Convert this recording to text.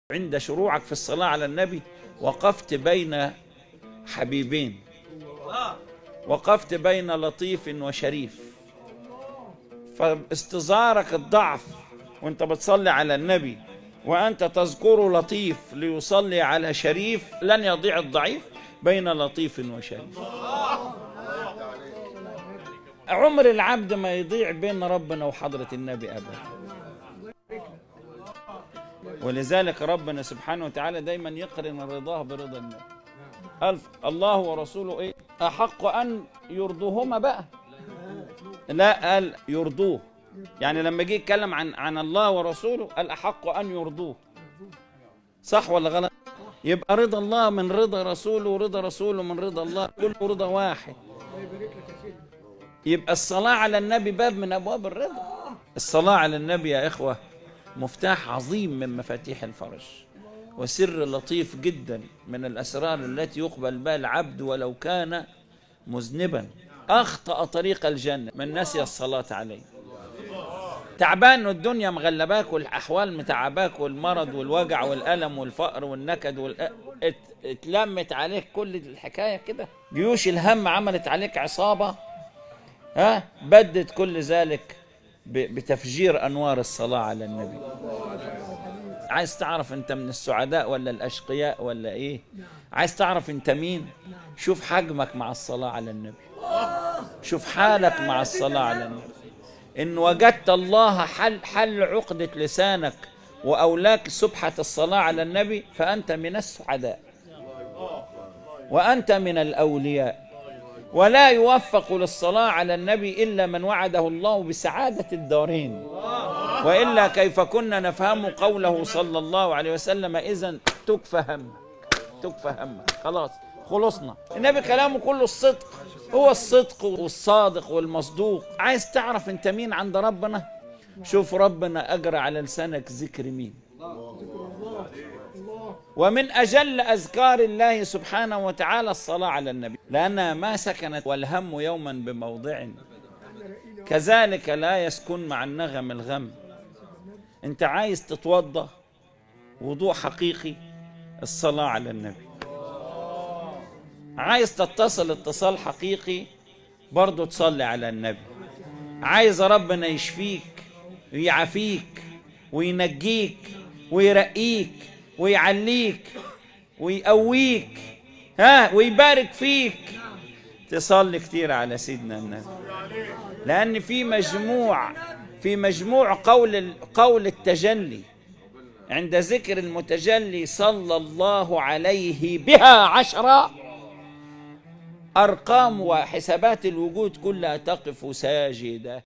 عند شروعك في الصلاة على النبي وقفت بين حبيبين، وقفت بين لطيف وشريف، فاستظهارك الضعف وانت بتصلي على النبي وانت تذكر لطيف ليصلي على شريف، لن يضيع الضعيف بين لطيف وشريف. عمر العبد ما يضيع بين ربنا وحضرة النبي أبدا. ولذلك ربنا سبحانه وتعالى دايما يقرن رضاه برضا النبي. قال الله ورسوله ايه احق ان يرضوهما بقى، لا قال يرضوه، يعني لما جه يتكلم عن الله ورسوله قال احق ان يرضوه، صح ولا غلط؟ يبقى رضا الله من رضا رسوله ورضا رسوله من رضا الله، كله رضا واحد. يبقى الصلاة على النبي باب من ابواب الرضا. الصلاة على النبي يا اخوة مفتاح عظيم من مفاتيح الفرج، وسر لطيف جدا من الأسرار التي يقبل بها العبد ولو كان مذنبا. أخطأ طريق الجنة من نسي الصلاة عليه. تعبان والدنيا مغلباك والأحوال متعباك والمرض والوجع والألم والفقر والنكد اتلمت عليك كل الحكاية كده، جيوش الهم عملت عليك عصابة، بدت كل ذلك بتفجير أنوار الصلاة على النبي. عايز تعرف انت من السعداء ولا الأشقياء ولا ايه؟ عايز تعرف انت مين؟ شوف حجمك مع الصلاة على النبي، شوف حالك مع الصلاة على النبي. إن وجدت الله حل عقدة لسانك وأولاك سبحة الصلاة على النبي فأنت من السعداء وأنت من الأولياء. ولا يوفق للصلاة على النبي إلا من وعده الله بسعادة الدارين، وإلا كيف كنا نفهم قوله صلى الله عليه وسلم إذن تكفى همك، تكفى همك، خلاص خلصنا. النبي كلامه كله الصدق، هو الصدق والصادق والمصدوق. عايز تعرف انت مين عند ربنا؟ شوف ربنا أجرى على لسانك ذكر مين. ومن أجل أذكار الله سبحانه وتعالى الصلاة على النبي، لأنها ما سكنت والهم يوما بموضع، كذلك لا يسكن مع النغم الغم. انت عايز تتوضأ وضوء حقيقي، الصلاة على النبي. عايز تتصل اتصال حقيقي، برضو تصلي على النبي. عايز ربنا يشفيك ويعافيك وينجيك ويرقيك ويعليك ويقويك ويبارك فيك، تصلي كتير على سيدنا النبي. لأن في مجموع قول التجلي عند ذكر المتجلي صلى الله عليه بها 10، أرقام وحسابات الوجود كلها تقف ساجدة.